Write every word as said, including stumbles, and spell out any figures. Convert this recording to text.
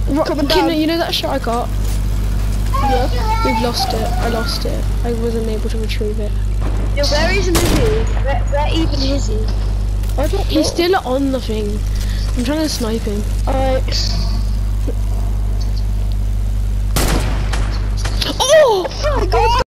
Coming Can, down. you know that shot I got? Yeah. We've lost it. I lost it. I wasn't able to retrieve it. Yeah, where is Lizzie? Where, where even is he? I don't know. He's still on the thing. I'm trying to snipe him. Alright. Oh! Oh my god!